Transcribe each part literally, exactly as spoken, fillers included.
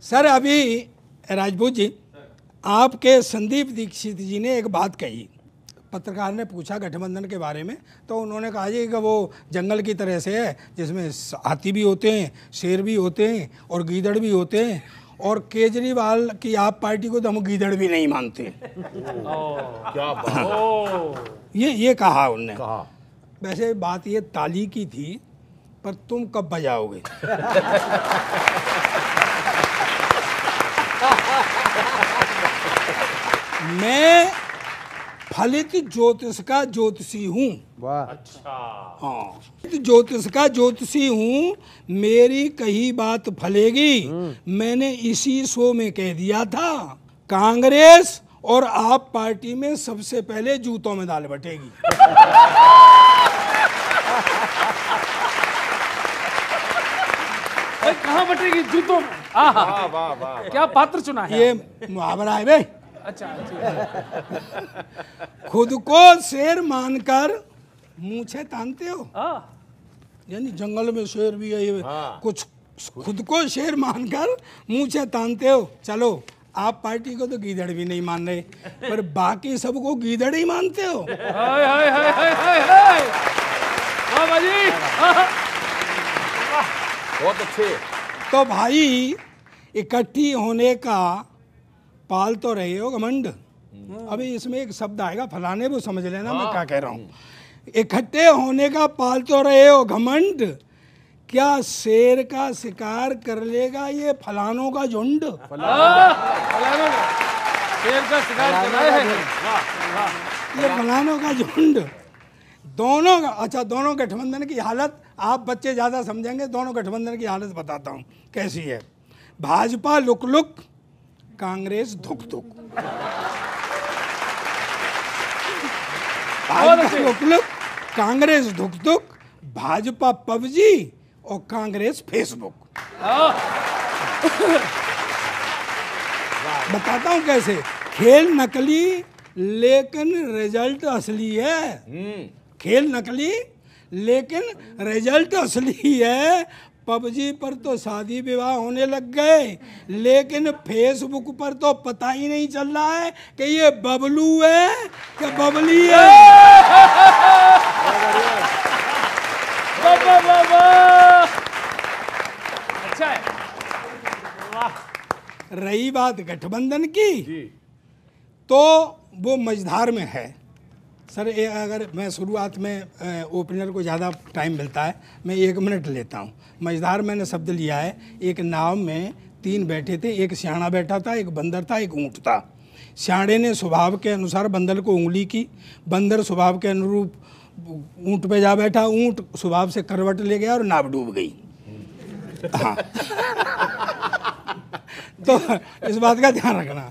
Sir अभी राजपूत जी, आपके संदीप दीक्षित जी ने एक बात कही, पत्रकार ने पूछा गठबंधन के बारे में, तो उन्होंने कहा जी कि वो जंगल की तरह से है जिसमें हाथी भी होते हैं, शेर भी होते हैं और गीदड़ भी होते हैं, और केजरीवाल की आप पार्टी को तो हम गीदड़ भी नहीं मानते। क्या बात। ये ये कहा उनने। कहा। वैसे बात ये ताली की थी, पर तुम कब बजाओगे? मैं फलित ज्योतिष का ज्योतिषी हूँ। वाह। अच्छा। हाँ, ज्योतिष का ज्योतिषी हूँ, मेरी कही बात फलेगी। मैंने इसी शो में कह दिया था, कांग्रेस और आप पार्टी में सबसे पहले जूतों में दाल बटेगी। कहाँ बटेगी? जूतों में। वाह वाह वाह, क्या पात्र चुना है। ये मुहावरा है भाई। अच्छा, खुद को शेर मानकर मूछे तानते हो, यानी जंगल में शेर भी है, हाँ। कुछ खुद को शेर मानकर मूछे तानते हो। चलो, आप पार्टी को तो गीदड़ भी नहीं मान रहे, पर बाकी सबको गीदड़ ही मानते हो। हाय हाय हाय हाय हाय हाय, वाह बाजी, बहुत अच्छे। तो भाई, इकट्ठी होने का पाल तो रहे हो घमंड। अभी इसमें एक शब्द आएगा फलाने, वो समझ लेना मैं क्या कह रहा हूँ। इकट्ठे होने का पाल तो रहे हो घमंड, क्या शेर का शिकार कर लेगा ये फलानों का झुंड? फलानों का शेर का शिकार कर रहा है। ये फलानों का झुंड, दोनों का। अच्छा, दोनों गठबंधन की हालत आप बच्चे ज्यादा समझेंगे, दोनों गठबंधन की हालत बताता हूँ कैसी है। भाजपा लुक लुक, कांग्रेस धुक धुक। भाजपा लुक लुक, कांग्रेस धुक धुक, भाजपा पबजी और कांग्रेस फेसबुक। बताता हूं कैसे। खेल नकली लेकिन रिजल्ट असली है। खेल नकली लेकिन रिजल्ट असली है। पबजी पर तो शादी विवाह होने लग गए, लेकिन फेसबुक पर तो पता ही नहीं चल रहा है कि ये बबलू है कि बबली है। बाबा बाबा, अच्छा है। वाह। रही बात गठबंधन की, तो वो मझधार में है। सर, ये अगर मैं शुरुआत में ओपनर को ज़्यादा टाइम मिलता है, मैं एक मिनट लेता हूँ। मझधार मैंने शब्द लिया है। एक नाव में तीन बैठे थे, एक सियाणा बैठा था, एक बंदर था, एक ऊँट था। सियाणे ने स्वभाव के अनुसार बंदर को उंगली की, बंदर स्वभाव के अनुरूप ऊँट पे जा बैठा, ऊँट स्वभाव से करवट ले गया और नाव डूब गई। हाँ। तो इस बात का ध्यान रखना।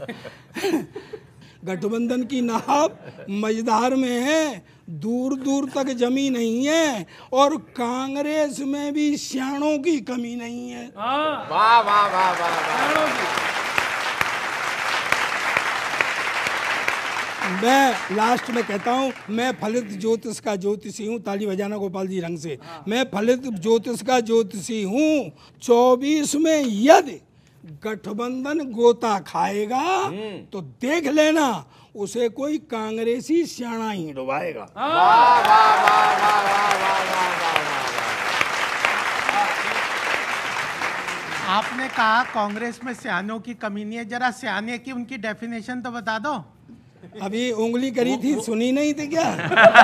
गठबंधन की नाव मझधार में है, दूर दूर तक जमी नहीं है, और कांग्रेस में भी सियाणों की कमी नहीं है। वाह वाह वाह वाह वाह। मैं लास्ट में कहता हूँ, मैं फलित ज्योतिष का ज्योतिषी हूँ। ताली बजाना गोपाल जी रंग से। मैं फलित ज्योतिष का ज्योतिषी हूँ। चौबीस में यदि गठबंधन गोता खाएगा तो देख लेना, उसे कोई कांग्रेसी सियाणा ही डुबाएगा। आपने कहा कांग्रेस में सियानों की कमी नहीं है, जरा सियाने की उनकी डेफिनेशन तो बता दो। अभी उंगली करी थी, सुनी नहीं थी क्या?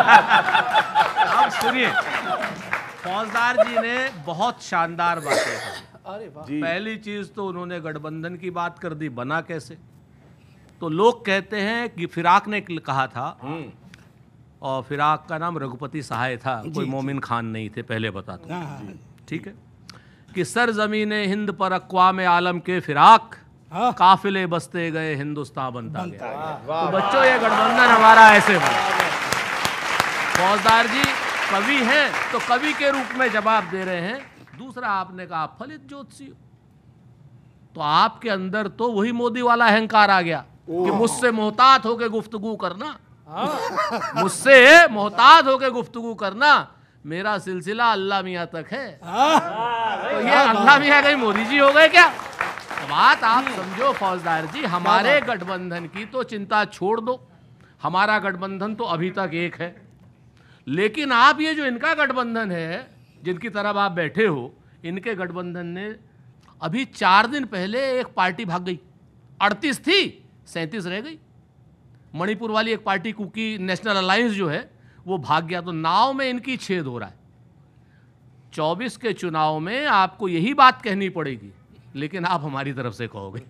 अब सुनिए, फौजदार जी ने बहुत शानदार बातें कही। अरे वाह। पहली चीज तो उन्होंने गठबंधन की बात कर दी, बना कैसे। तो लोग कहते हैं कि फिराक ने कहा था, और फिराक का नाम रघुपति सहाय था, कोई मोमिन खान नहीं थे, पहले बता दो। ठीक है, कि सर जमीने हिंद पर अक़वाम आलम के फिराक, काफिले बसते गए हिंदुस्तान बनता गया। तो बच्चों, ये गठबंधन हमारा ऐसे बना। फौजदार जी कवि हैं, तो कवि के रूप में जवाब दे रहे हैं। दूसरा, आपने कहा फलित ज्योतिषी, तो आपके अंदर तो वही मोदी वाला अहंकार आ गया कि मुझसे मोहतात होके गुफ्तगू करना, मुझसे मोहतात होके गुफ्तगू करना, मेरा सिलसिला अल्लाह मियाँ तक है। तो ये अल्लाह मियाँ कहीं मोदी जी हो गए क्या? बात आप समझो फौजदार जी, हमारे गठबंधन की तो चिंता छोड़ दो, हमारा गठबंधन तो अभी तक एक है, लेकिन आप ये जो इनका गठबंधन है जिनकी तरफ आप बैठे हो, इनके गठबंधन ने अभी चार दिन पहले एक पार्टी भाग गई, अड़तीस थी सैंतीस रह गई। मणिपुर वाली एक पार्टी कुकी नेशनल अलायंस जो है वो भाग गया, तो नाव में इनकी छेद हो रहा है। चौबीस के चुनाव में आपको यही बात कहनी पड़ेगी, लेकिन आप हमारी तरफ से कहोगे।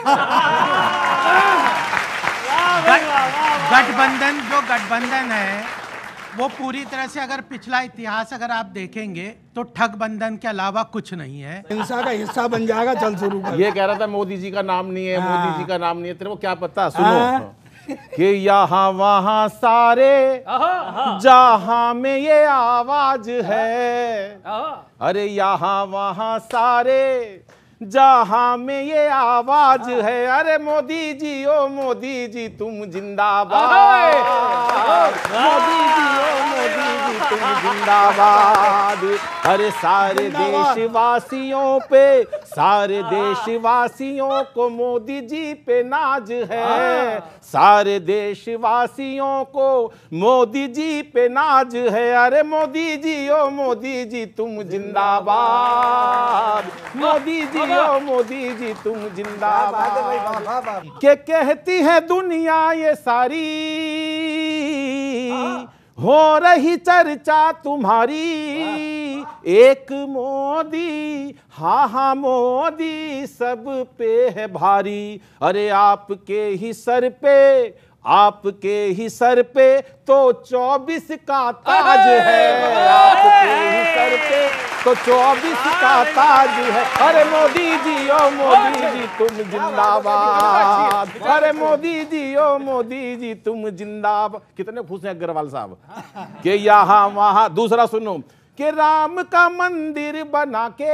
गठबंधन जो गठबंधन है वो पूरी तरह से, अगर पिछला इतिहास अगर आप देखेंगे तो ठगबंधन के अलावा कुछ नहीं है। हिंसा का हिस्सा बन जाएगा। चल शुरू कर। ये कह रहा था मोदी जी का नाम नहीं है, मोदी जी का नाम नहीं है, तेरे को क्या पता? सुनो कि यहाँ वहाँ सारे जहाँ में ये आवाज है, अरे यहाँ वहाँ सारे जहाँ में ये आवाज है, अरे मोदी जी ओ मोदी जी तुम जिंदाबाद, मोदी जी ओ मोदी जी तुम जिंदाबाद। अरे सारे देशवासियों पे, सारे देशवासियों को मोदी जी पे नाज है, सारे देशवासियों को मोदी जी पे नाज है, अरे मोदी जी ओ मोदी जी तुम जिंदाबाद, मोदी जी ओ मोदी जी तुम जिंदाबाद। के कहती है दुनिया ये सारी, हो रही चर्चा तुम्हारी, एक मोदी, हाँ हाँ मोदी सब पे है भारी, अरे आपके ही सर पे, आपके ही सर पे तो चौबीस का ताज है, आपके ही सर पे तो चौबीस का ताज है, अरे मोदी जी ओ मोदी जी तुम जिंदाबाद, अरे मोदी जी ओ मोदी जी तुम जिंदाबाद। कितने खुश हैं अग्रवाल साहब कि यहाँ वहाँ। दूसरा सुनो कि राम का मंदिर बना के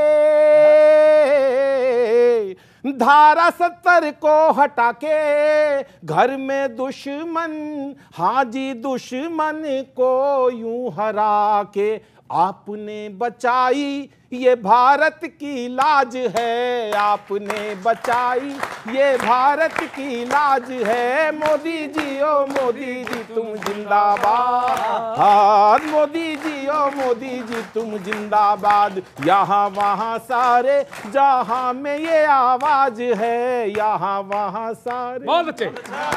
धारा सत्तर को हटा के, घर में दुश्मन, हाँ जी दुश्मन को यूं हरा के, आपने बचाई ये भारत की लाज है, आपने बचाई ये भारत की लाज है, मोदी जी ओ मोदी जी तुम जिंदाबाद, हाँ मोदी जी ओ मोदी जी तुम जिंदाबाद। यहाँ वहाँ सारे जहाँ में ये आवाज है, यहाँ वहाँ सारे। बहुत अच्छे।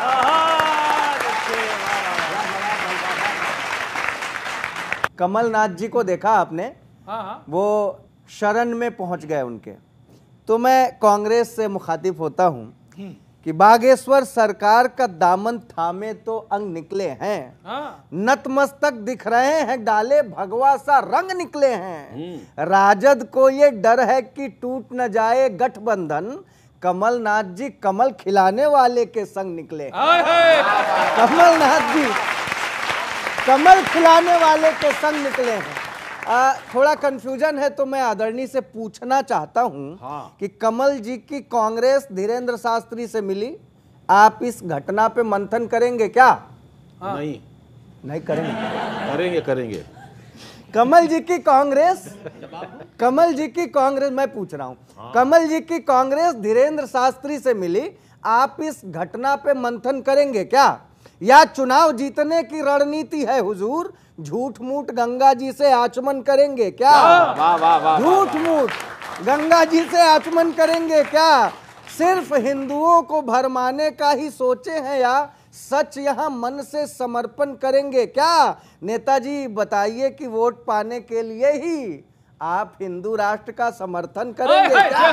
कमलनाथ जी को देखा आपने? हाँ हाँ। वो शरण में पहुंच गए उनके। तो मैं कांग्रेस से मुखातिब होता हूं कि बागेश्वर सरकार का दामन थामे तो अंग निकले हैं, हाँ। नतमस्तक दिख रहे हैं, डाले भगवा सा रंग निकले हैं। राजद को ये डर है कि टूट न जाए गठबंधन, कमलनाथ जी कमल खिलाने वाले के संग निकले। कमलनाथ जी कमल खिलाने वाले के संग निकले हैं। आ, थोड़ा कंफ्यूजन है तो मैं आदरणीय से पूछना चाहता हूं हाँ। कि कमल जी की कांग्रेस धीरेन्द्र शास्त्री से मिली, आप इस घटना पे मंथन करेंगे क्या? हाँ। नहीं नहीं करेंगे? करेंगे करेंगे। कमल जी की कांग्रेस, कमल जी की कांग्रेस, मैं पूछ रहा हूं, हाँ। कमल जी की कांग्रेस धीरेन्द्र शास्त्री से मिली, आप इस घटना पे मंथन करेंगे क्या? या चुनाव जीतने की रणनीति है हुजूर, झूठ मूठ गंगा जी से आचमन करेंगे क्या? वाह वाह वाह। झूठ मूठ गंगा जी से आचमन करेंगे क्या? सिर्फ हिंदुओं को भरमाने का ही सोचे हैं या सच यहाँ मन से समर्पण करेंगे क्या? नेताजी बताइए कि वोट पाने के लिए ही आप हिंदू राष्ट्र का समर्थन करेंगे क्या?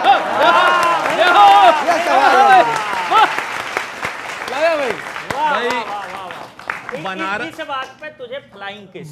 यह सवाल है। भाई बनारस इस बात पे तुझे फ्लाइंग किस।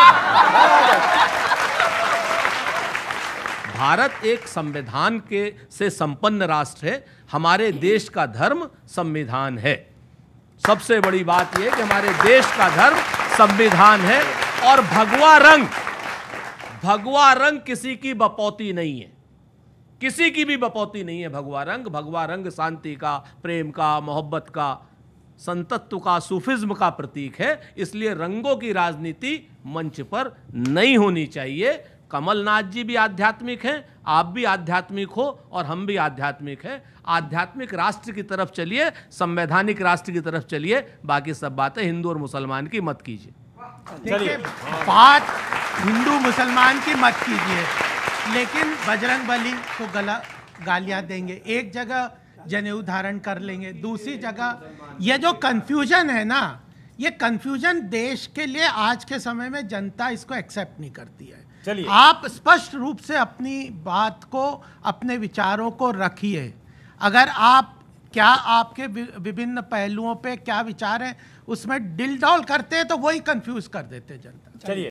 भारत एक संविधान के से संपन्न राष्ट्र है। हमारे देश का धर्म संविधान है। सबसे बड़ी बात यह कि हमारे देश का धर्म संविधान है। और भगवा रंग, भगवा रंग किसी की बपौती नहीं है, किसी की भी बपौती नहीं है। भगवा रंग, भगवा रंग शांति का, प्रेम का, मोहब्बत का, संतत्व का, सूफिज्म का प्रतीक है। इसलिए रंगों की राजनीति मंच पर नहीं होनी चाहिए। कमलनाथ जी भी आध्यात्मिक हैं, आप भी आध्यात्मिक हो और हम भी आध्यात्मिक हैं। आध्यात्मिक राष्ट्र की तरफ चलिए, संवैधानिक राष्ट्र की तरफ चलिए, बाकी सब बातें हिंदू और मुसलमान की मत कीजिए। देखिए, बात हिंदू मुसलमान की मत कीजिए, लेकिन बजरंग बली को गला गालियां देंगे, एक जगह जनेऊ धारण कर लेंगे, दूसरी जगह ये जो कंफ्यूजन है ना, ये कंफ्यूजन देश के लिए आज के समय में जनता इसको एक्सेप्ट नहीं करती है। चलिए, आप स्पष्ट रूप से अपनी बात को, अपने विचारों को रखिए। अगर आप क्या आपके विभिन्न पहलुओं पे क्या विचार हैं उसमें डिल डॉल करते हैं तो वही कंफ्यूज कर देते हैं जनता। चलिए।